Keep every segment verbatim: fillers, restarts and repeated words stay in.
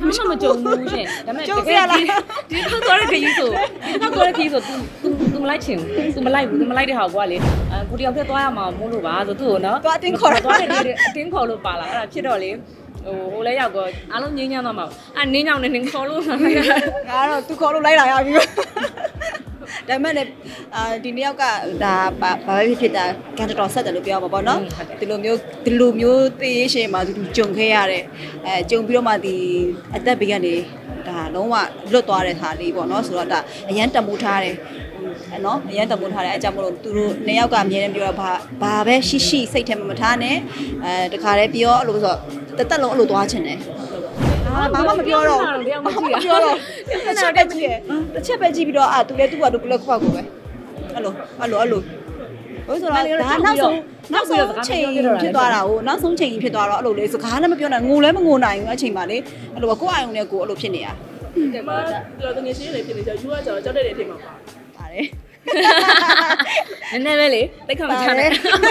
မှမကြုံဘူးရှင်ဒါပေမဲ့တကယ်ဒီဒီထောက်သွားတဲ့ခရီးဆိုဒီထောက်သွားတဲ့ခရီးဆို तू तू မလိုက်ချင်ဘူး तू မလိုက်ဘူး तू မလိုက်တဲ့ဟာကိုကလေအဲကိုတယောက်ဖြစ်သွားရမှာမို့လို့ပါဆိုသူ့ကိုနော်သွားအတင်းခေါ်သွားတယ်အတင်းခေါ်လို့ပါလာအဲ့ဒါဖြစ်တော့လေဟိုဟိုလဲရောက်တော့အားလုံးငင်းညမ်းသွားမှာအဲ့နင်းညောင်နေနေခေါ်လို့လာလိုက်ငါတော့ तू ခေါ်လို့လိုက်လာရပြီဒါမဲ့လည်းအာဒီနေ့ကဒါဘာပဲဖြစ်ဖြစ်ဒါကန်တော်ဆက်တယ်လို့ပြောမှာပေါ့နော်ဒီလိုမျိုးဒီလိုမျိုးသိရရှင်မှာသူကြုံခဲ့ရတယ်အဲကြုံပြီးတော့မှဒီအသက်ဘေးကနေဒါလုံးဝလွတ်သွားတဲ့ဟာလေးပေါ့နော်ဆိုတော့ဒါအရန်တမိုးထားတယ်နော်အရန်တမိုးထားတယ်အကြောင်းမလို့သူတို့နှစ်ယောက်ကအမြဲတမ်းပြောတာဘာဘာပဲရှိရှိစိတ်ထဲမှာမထားနဲ့အဲတခါတည်းပြောအဲ့လိုဆိုတော့တက်တက်လုံးအဲ့လိုသွားချင်တယ်ဘာမှမပြောတော့ဘာမှမပြောတော့တစ်ချက်ပဲကြည့်ရတစ်ချက်ပဲကြည့်ပြီးတော့အာသူလည်းသူ့ဘာသူဘလက်ခွက်ကိုပဲအဲ့လိုအဲ့လိုအဲ့လိုဟိုဆိုတော့ဒါနောက်ဆုံးနောက်ဆုံးချိန်ဖြစ်သွားတာကိုနောက်ဆုံးချိန်ကြီးဖြစ်သွားတော့အဲ့လိုလေစကားလည်းမပြောနိုင်ငိုလည်းမငိုနိုင်ဘူးအချိန်မှလေအဲ့လိုကိုယ့်အာယုံနဲ့ကိုယ်အဲ့လိုဖြစ်နေတာတယ်မှာတော့တကယ်ရှိနေဖြစ်နေကြယူကကြောက်ကြောက်တဲ့အထိမှာပါပါတယ်နည်းနည်းပဲလေတိတ်ခါမချနဲ့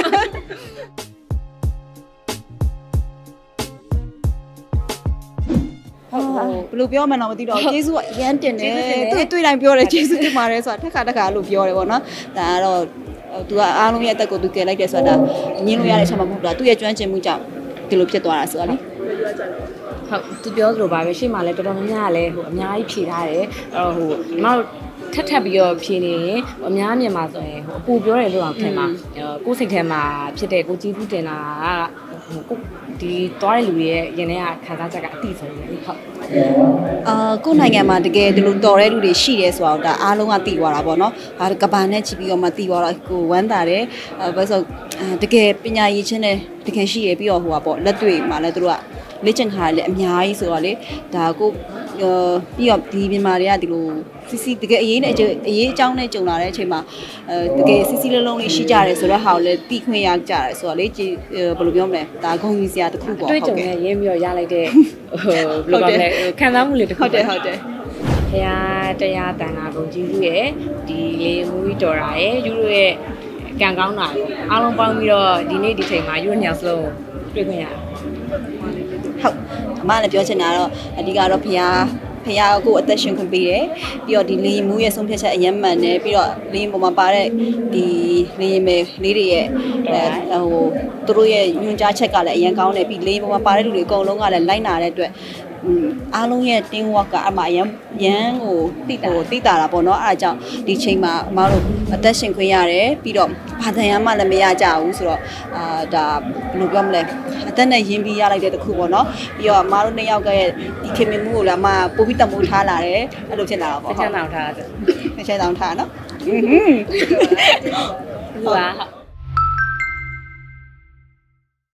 ဘယ်လိုပြောမှန်းတော့မသိတော့ကျေးဇူးကအရန်တင်တယ်တွေ့တွေ့တိုင်းပြောတယ်ကျေးဇူးတင်ပါတယ်ဆိုတာတစ်ခါတစ်ခါလို့ပြောတယ်ပေါ့နော်ဒါကတော့သူကအားလုံးရဲ့အသက်ကိုသူကယ်လိုက်တယ်ဆိုတာညင်းလို့ရတဲ့အချက်မှမဟုတ်တာသူ့ရဲ့ကျွမ်းကျင်မှုကြောင့်ဒီလိုဖြစ်သွားတာဆိုတာလေဟုတ်သူပြောသလိုပါပဲရှေ့မှာလည်းတော်တော်များများလည်းဟိုအများကြီးဖြေထားတယ်အဲ့တော့ဟိုဒီမှာထက်ထပ်ပြီးတော့ဖြေနေရင်အများမြန်မာဆိုရင်ဟိုအပူပြောတယ်လို့အောင်ခင်မှာကိုယ်စိတ်ထဲမှာဖြစ်တဲ့ကိုကြီးဘူးတင်တာကကိုဒီသွားတဲ့လူတွေရဲ့ရင်ထဲကခံစားချက်ကအတိဆုံးပဲဟုတ်အာကိုနိုင်ငံမှာတကယ်ဒီလိုတော်တဲ့လူတွေရှိတယ်ဆိုတော့ဒါအားလုံးကသိသွားတာပေါ့နော်ဒါကဘာနဲ့ချီပြီးတော့မှသိသွားတော့ကိုဝမ်းသာတယ်အဲဘာလို့တကယ်ပညာရည်ချင်းနဲ့တကယ်ရှိရပြီးတော့ဟိုပါပေါ့လက်တွေ့မှာလည်းသူတို့ကလေ့ကျင့်ခါလည်းအများကြီးဆိုတော့လေဒါကိုပြီးတော့ဒီမြန်မာတွေကဒီလိုစီစီတကယ်အရေးနဲ့အရေးအကြောင်းနဲ့ကြုံလာတဲ့အချိန်မှာအဲတကယ်စီစီလုံးလုံးလေးရှိကြတယ်ဆိုတော့ဟာကိုလည်းတီးခွင့်ရကြတယ်ဆိုတော့လေဘယ်လိုပြောမလဲဒါဂုဏ်ယူစရာတစ်ခုပေါ့ဟုတ်ကဲ့တွေ့ကြုံနဲ့ရင်းပြီးတော့ရလိုက်တဲ့ဟိုဘယ်လိုပါလဲခံစားမှုလေးတစ်ခုဟုတ်တယ်ဟုတ်တယ်ဘုရားတရားတန်ခါဂုဏ်ကြီးစုရဲ့ဒီလေမူကြီးတော်တာရဲ့ယူတို့ရဲ့ကံကောင်းတာအားလုံးပေါင်းပြီးတော့ဒီနေ့ဒီချိန်မှာယူနှစ်ယောက်စလုံးတွေ့ခွင့်ရတယ်ဟုတ်အမလည်းပြောချင်တာတော့အဓိကတော့ဖះဖះကိုအသက်ရှင်ခွင့်ပေးတယ်ပြီးတော့ဒီလင်းမူရဲ့ဆုံးဖြတ်ချက်အယမ်းမှန်တယ်ပြီးတော့လင်းပေါ်မှာပါတဲ့ဒီလင်းမဲလေးတွေရဲ့ဟိုသူတို့ရဲ့ညွှန်ကြားချက်ကလည်းအယမ်းကောင်းတယ်ပြီးလင်းပေါ်မှာပါတဲ့လူတွေအကုန်လုံးကလည်းလိုက်နာတဲ့အတွက်အားလုံးရဲ့ team work ကအမအရန်ရန်ကိုတိတာတိတာတာပေါ့နော်အားကြောင့်ဒီချိန်မှာအမတို့အသက်ရှင်ခွင့်ရတယ်ပြီးတော့ဘာတန်ရမှလည်းမရကြဘူးဆိုတော့အာဒါဘယ်လိုပြောမလဲအသက်နဲ့ရင်းပြီးရလိုက်တဲ့တခုပေါ့နော်ပြီးတော့အမတို့နှစ်ယောက်ကရဲ့ဒီခင်မင်မှုကိုလည်းအမပို့ပြီးတမိုးထားလာတယ်အဲ့လိုဖြစ်လာတာပေါ့ဟုတ်ချမ်းတောင်ထားတယ်ချမ်းတောင်ထားနော်ဟွန်းဟုတ်ပါ